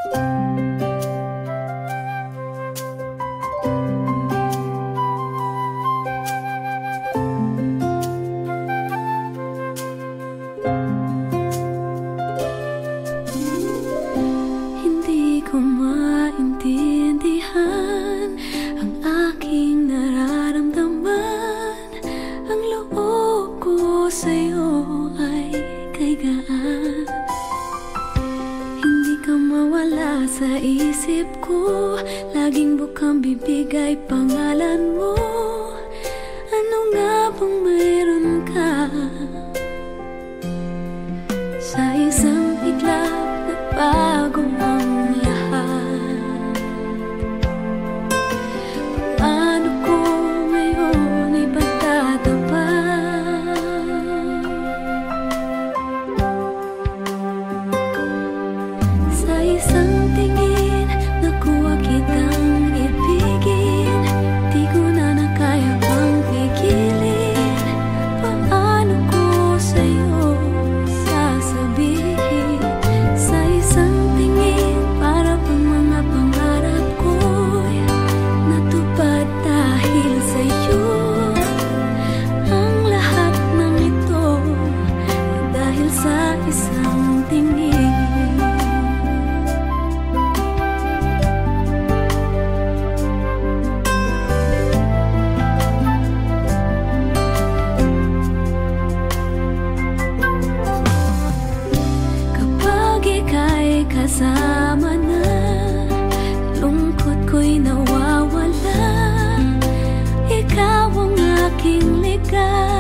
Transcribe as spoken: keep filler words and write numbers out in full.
Hindi ko maintindihan ang aking nararamdaman. Ang loob ko sa'yo ay kay gaan. Hindi ka mawala sa isip ko, laging bukang bibig ay pangalan mo. Ano nga bang mayroon ka? Sa isang iglap nagbago ang lahat. Paano ko ngayon ipagtatapat? Sa isang tingin nakuha kitang ibigin, di ko na nakaya pang pigilin. Paano ko sa'yo sasabihin? Sa isang tingin para pang mga pangarap ko'y natupad dahil sa'yo. Ang lahat ng ito ay dahil sa isang tingin. Kapag ika'y kasama na, lungkot ko'y nawawala. Ikaw ang aking ligaw.